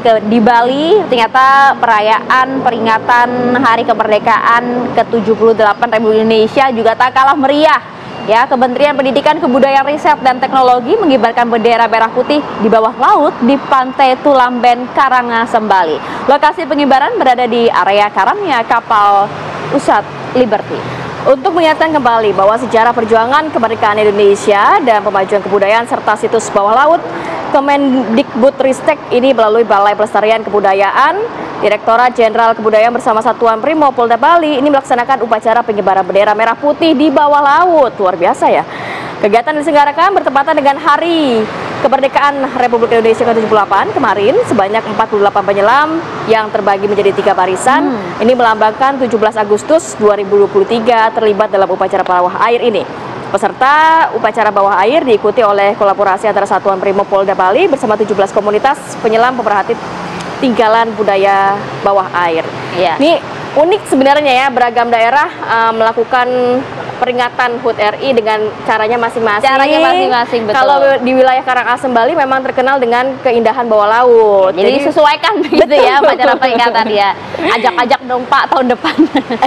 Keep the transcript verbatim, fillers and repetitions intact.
Ke, di Bali ternyata perayaan peringatan Hari Kemerdekaan ke tujuh puluh delapan Republik Indonesia juga tak kalah meriah. Ya, Kementerian Pendidikan, Kebudayaan, Riset, dan Teknologi mengibarkan bendera merah putih di bawah laut di Pantai Tulamben, Karangasem, Bali. Lokasi pengibaran berada di area karamnya kapal Usat Liberty. Untuk mengingatkan kembali bahwa sejarah perjuangan kemerdekaan Indonesia dan pemajuan kebudayaan serta situs bawah laut, Kemendikbudristek ini melalui Balai Pelestarian Kebudayaan, Direktorat Jenderal Kebudayaan bersama Satuan Brimob Polda Bali ini melaksanakan upacara pengibaran bendera merah putih di bawah laut. Luar biasa ya. Kegiatan diselenggarakan bertepatan dengan Hari Kemerdekaan Republik Indonesia ke tujuh puluh delapan kemarin. Sebanyak empat puluh delapan penyelam yang terbagi menjadi tiga barisan. Hmm. Ini melambangkan tujuh belas Agustus dua ribu dua puluh tiga terlibat dalam upacara bawah air ini. Peserta upacara bawah air diikuti oleh kolaborasi antara Satuan Brimob Polda Bali bersama tujuh belas komunitas penyelam pemerhati tinggalan budaya bawah air. Ya. Ini unik sebenarnya ya, beragam daerah uh, melakukan peringatan H U T R I dengan caranya masing-masing. Caranya masing-masing, betul. Kalau di wilayah Karangasem Bali memang terkenal dengan keindahan bawah laut. Jadi, Jadi sesuaikan begitu ya upacara peringatan ya. Ajak-ajak dong Pak tahun depan.